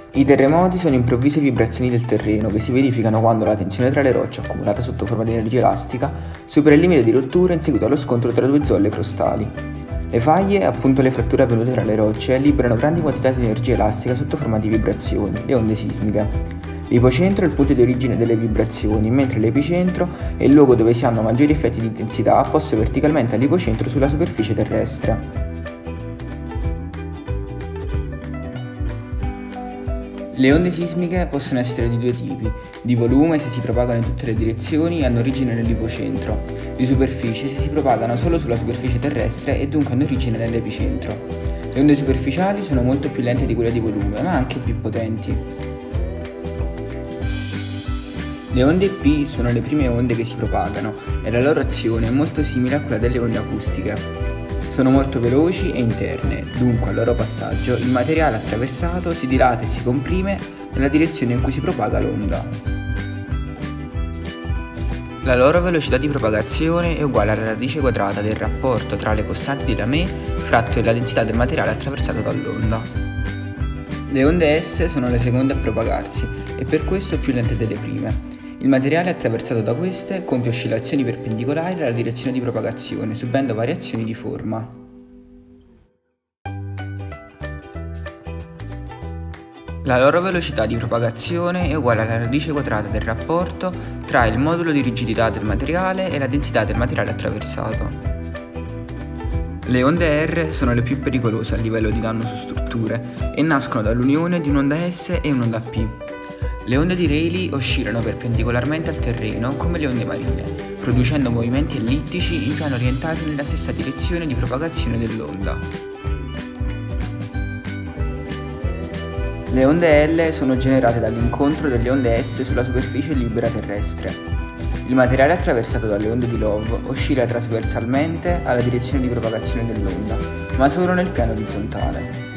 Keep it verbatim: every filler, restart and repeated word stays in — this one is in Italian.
I terremoti sono improvvise vibrazioni del terreno che si verificano quando la tensione tra le rocce accumulata sotto forma di energia elastica supera il limite di rottura in seguito allo scontro tra due zolle crostali. Le faglie, appunto le fratture avvenute tra le rocce, liberano grandi quantità di energia elastica sotto forma di vibrazioni, le onde sismiche. L'ipocentro è il punto di origine delle vibrazioni, mentre l'epicentro è il luogo dove si hanno maggiori effetti di intensità posto verticalmente all'ipocentro sulla superficie terrestre. Le onde sismiche possono essere di due tipi: di volume se si propagano in tutte le direzioni e hanno origine nell'ipocentro, di superficie se si propagano solo sulla superficie terrestre e dunque hanno origine nell'epicentro. Le onde superficiali sono molto più lente di quelle di volume, ma anche più potenti. Le onde P sono le prime onde che si propagano e la loro azione è molto simile a quella delle onde acustiche. Sono molto veloci e interne, dunque al loro passaggio il materiale attraversato si dilata e si comprime nella direzione in cui si propaga l'onda. La loro velocità di propagazione è uguale alla radice quadrata del rapporto tra le costanti di Lamé fratto la densità del materiale attraversato dall'onda. Le onde S sono le seconde a propagarsi e per questo più lente delle prime. Il materiale attraversato da queste compie oscillazioni perpendicolari alla direzione di propagazione, subendo variazioni di forma. La loro velocità di propagazione è uguale alla radice quadrata del rapporto tra il modulo di rigidità del materiale e la densità del materiale attraversato. Le onde R sono le più pericolose a livello di danno su strutture e nascono dall'unione di un'onda S e un'onda P. Le onde di Rayleigh oscillano perpendicolarmente al terreno come le onde marine, producendo movimenti ellittici in piano orientati nella stessa direzione di propagazione dell'onda. Le onde L sono generate dall'incontro delle onde S sulla superficie libera terrestre. Il materiale attraversato dalle onde di Love oscilla trasversalmente alla direzione di propagazione dell'onda, ma solo nel piano orizzontale.